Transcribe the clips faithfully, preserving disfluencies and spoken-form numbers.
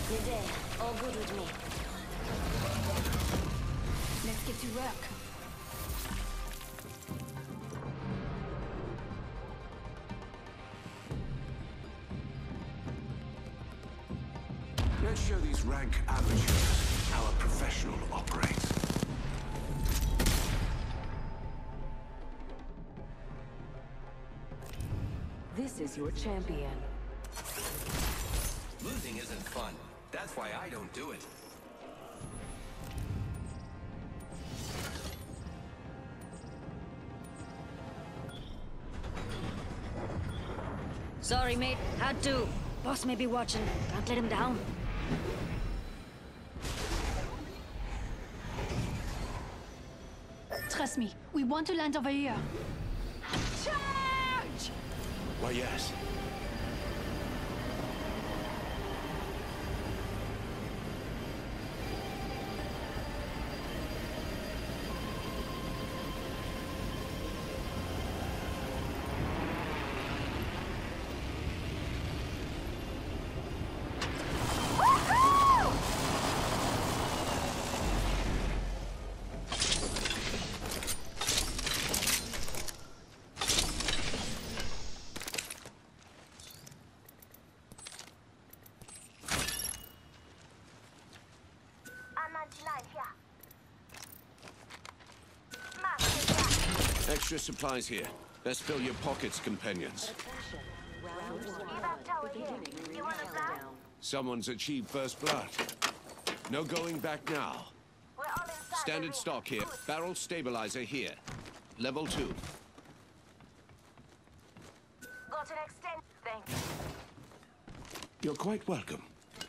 Midday, all good with me. Let's get to work. Let's show these rank amateurs how a professional operates. This is your champion. Losing isn't fun. That's why I don't do it. Sorry, mate. Had to. Boss may be watching. Can't let him down. Trust me, we want to land over here. Charge! Why, yes. Extra supplies here. Let's fill your pockets, companions. Someone's achieved first blood. No going back now. Standard stock here. Barrel stabilizer here. Level two. Got an extend. Thanks. You're quite welcome.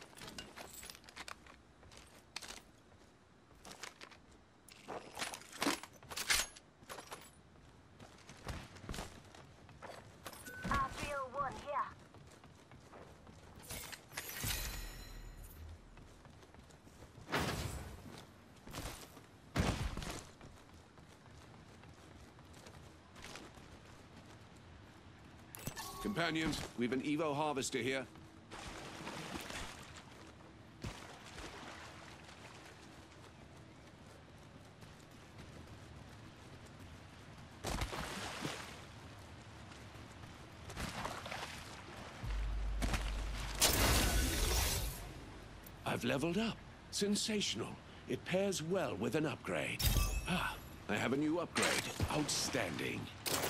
Companions, we've an Evo harvester here. I've leveled up. Sensational. It pairs well with an upgrade. Ah, I have a new upgrade. Outstanding.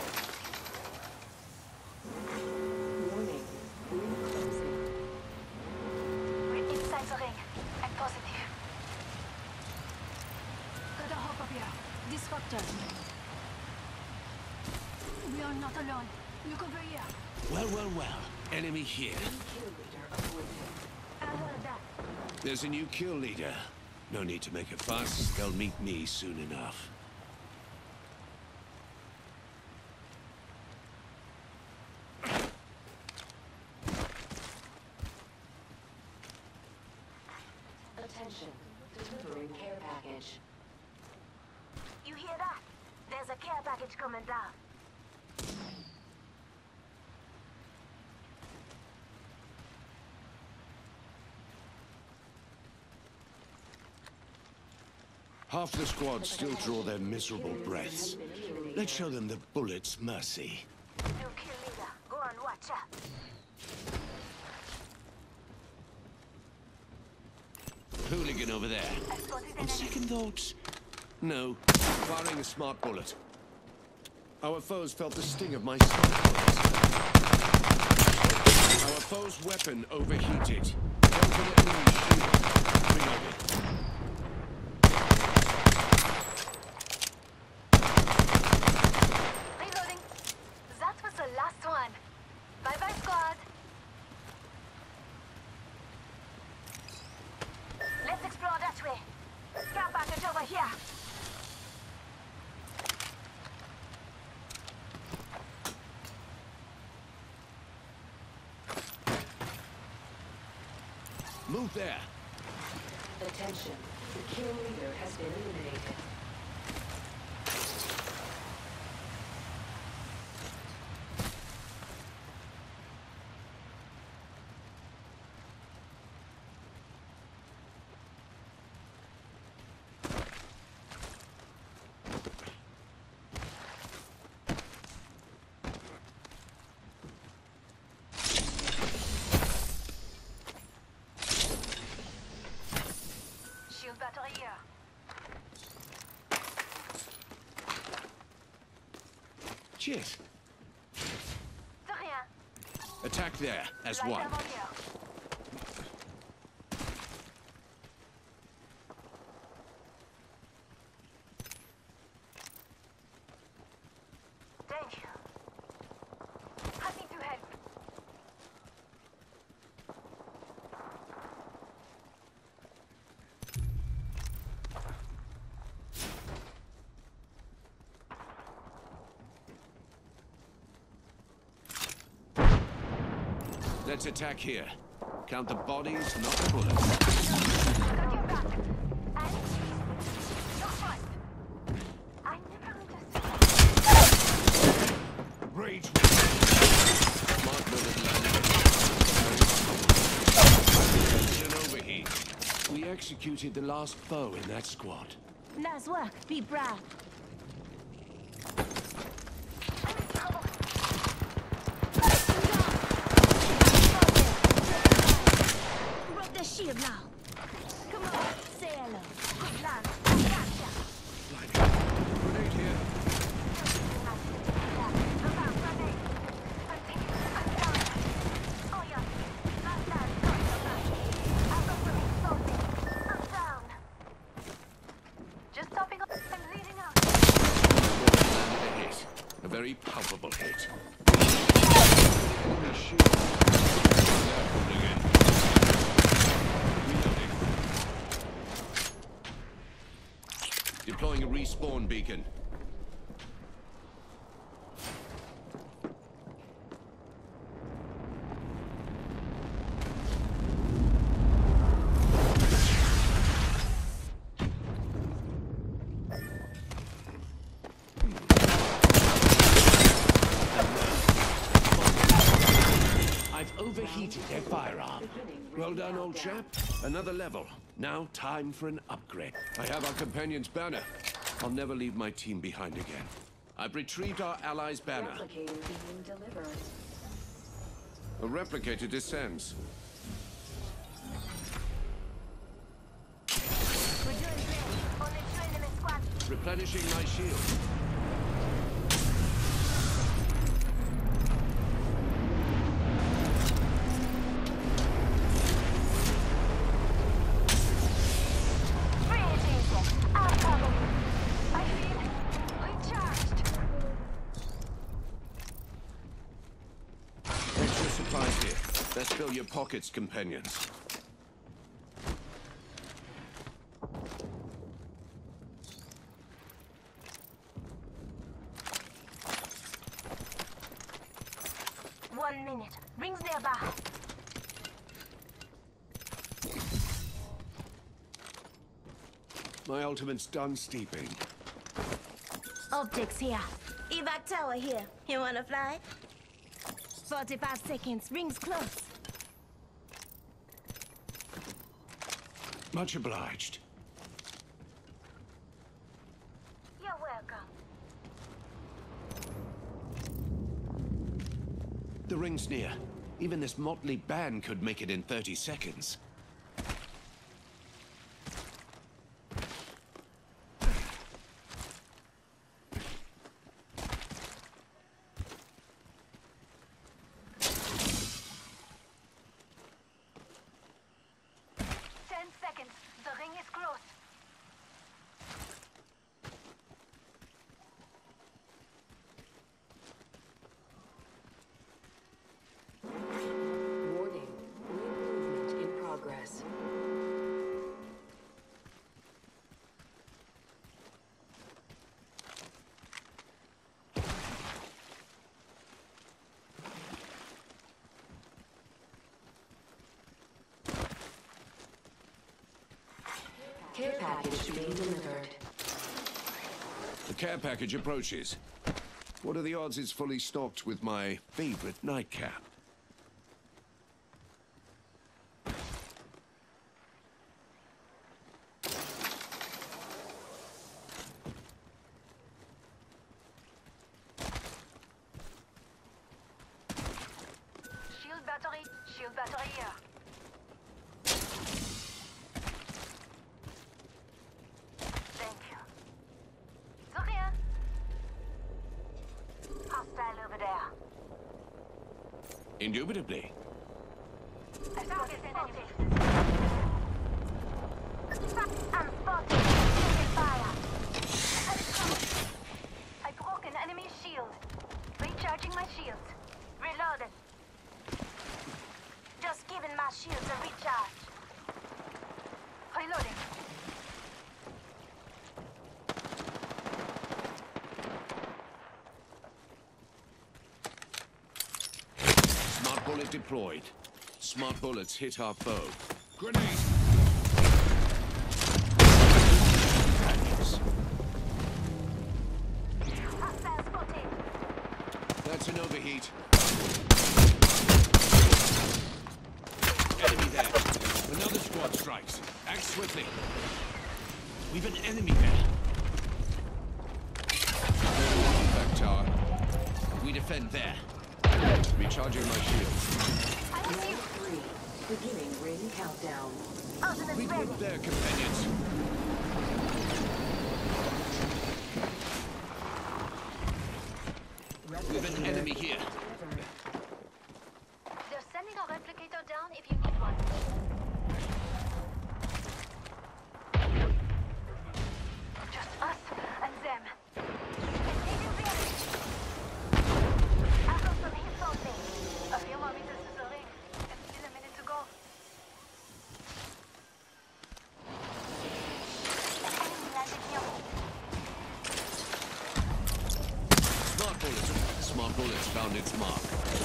Warning. Ring closing. We're inside the ring. I'm positive. Gotta hop up here. Disruptor. We are not alone. Look over here. Well, well, well. Enemy here. Kill leader appointed. I heard that. There's a new kill leader. No need to make a fuss. They'll meet me soon enough. Attention. Delivering care package. You hear that? There's a care package coming down. Half the squad still draw their miserable breaths. Let's show them the bullet's mercy. New kill leader. Go on, watch out. Hooligan over there. I spotted an On enemy. second thoughts, no. Firing a smart bullet. Our foes felt the sting of my smart bullets. Our foe's weapon overheated. Definitely shoot. Reload it. Reloading. That was the last one. Bye-bye, squad. Let's explore that way. Care package over here. Move there. Attention. The kill leader has been eliminated. shit. C'est rien. Attack there, as Light one. avant here. Danger. Happy to help. Let's attack here. Count the bodies, not the bullets. Got your back. And you're fine. I never understood. Rage. Smart move landing. An overheat. We executed the last foe in that squad. Nice work. Be proud. Broke the shield now. Come on, say hello. Good land. Gotcha. Blinding. Grenade here. Look out, grenade. Continue. I'm down. Oh yeah. Last land. Sorry, so bad. I'll go for explosive. I'm down. Just stopping up. I'm bleeding out. Landed a hit. A very palpable hit. Enemy shield. Holding in. Reloading. Deploying a respawn beacon. I've overheated their firearm. Well done, old chap. Another level. Now time for an upgrade. I have our companion's banner. I'll never leave my team behind again. I've retrieved our allies' banner. Replicator being delivered. A replicator descends. We're doing great. Only two enemy squads. Replenishing my shield. Free it easy. I'll cover you. I feel recharged. Extra supplies here. Let's fill your pockets, companions. One minute. Rings nearby. My ultimate's done steeping. Optics here. Evac tower here. You wanna fly? forty-five seconds. Rings close. Much obliged. You're welcome. The ring's near. Even this motley band could make it in thirty seconds. Ten seconds. The ring is close. Warning. New movement in progress. Care package being delivered. The care package approaches. What are the odds it's fully stocked with my favorite nightcap? Shield battery. Shield battery here. Thank you. De rien. Hop. Indubitably. I found an enemy. I'm spotted. Taking fire. I broke an enemy shield. Recharging my shields. Reloaded. Just giving my shields a recharge. Reloading. Smart bullet deployed. Smart bullets hit our foe. Grenade! Hostile spotted. That's an overheat. Enemy there. Another squad strikes. Act swiftly. We've an enemy there. Back tower. We defend there. Recharging my shield. Round three. Beginning ring countdown. Ultimate We ready. good there, companions. We've an enemy here. They're sending a replicator down if you need one. Just us and them. Engaging the enemy. I've got some hits on me. A few more meters to the ring. And still a minute to go. Enemy landed near me. Smart bullets. Smart bullets found its mark.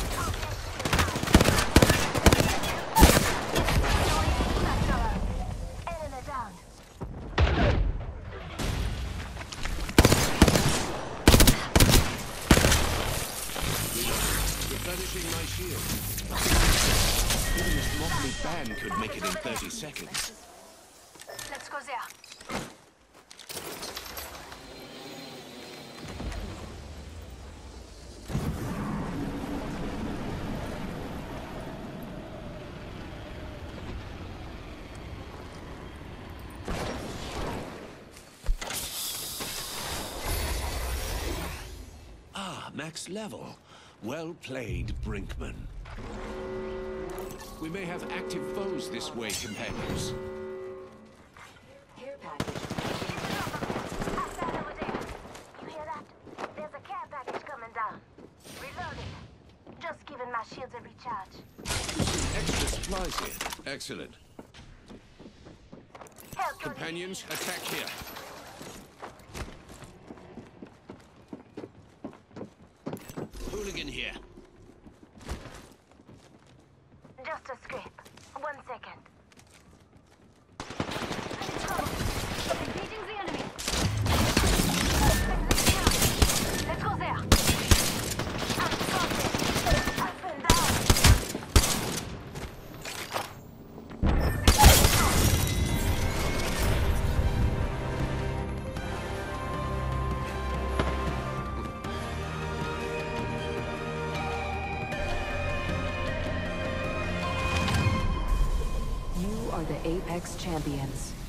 Enemy down. Replenishing my shield. Even this motley band could make it in thirty seconds. Let's go there. Ah, max level. Well played, Brinkman. We may have active foes this way, companions. Care package. Outside over there. You hear that? There's a care package coming down. Reloading. Just giving my shields a recharge. Extra supplies here. Excellent. Help your Companions, attack here. Hooligan here. Just a scrape. One second. Engaging the enemy. Let's go there. I'm spotted. Up and down. You are the Apex champions.